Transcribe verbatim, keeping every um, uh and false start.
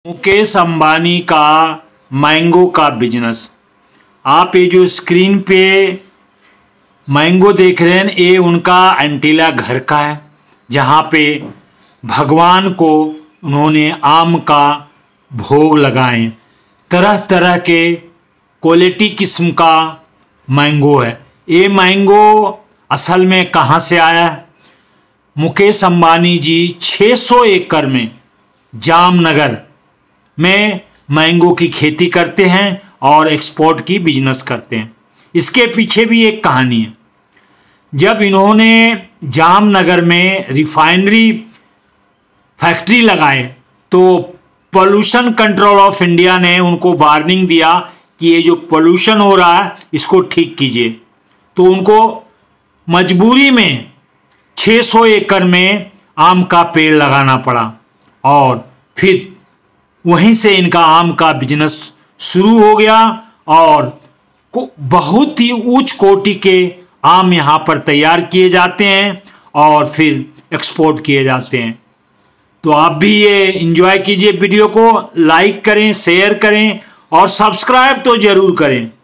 मुकेश अंबानी का मैंगो का बिजनेस। आप ये जो स्क्रीन पे मैंगो देख रहे हैं, ये उनका एंटीला घर का है, जहाँ पे भगवान को उन्होंने आम का भोग लगाए। तरह तरह के क्वालिटी किस्म का मैंगो है। ये मैंगो असल में कहाँ से आया है? मुकेश अंबानी जी छह सौ एकड़ में जामनगर में मैंगो की खेती करते हैं और एक्सपोर्ट की बिजनेस करते हैं। इसके पीछे भी एक कहानी है। जब इन्होंने जामनगर में रिफाइनरी फैक्ट्री लगाए तो पोल्यूशन कंट्रोल ऑफ इंडिया ने उनको वार्निंग दिया कि ये जो पोल्यूशन हो रहा है इसको ठीक कीजिए। तो उनको मजबूरी में छह सौ एकड़ में आम का पेड़ लगाना पड़ा और फिर वहीं से इनका आम का बिजनेस शुरू हो गया और बहुत ही उच्च कोटि के आम यहाँ पर तैयार किए जाते हैं और फिर एक्सपोर्ट किए जाते हैं। तो आप भी ये एंजॉय कीजिए, वीडियो को लाइक करें, शेयर करें और सब्सक्राइब तो जरूर करें।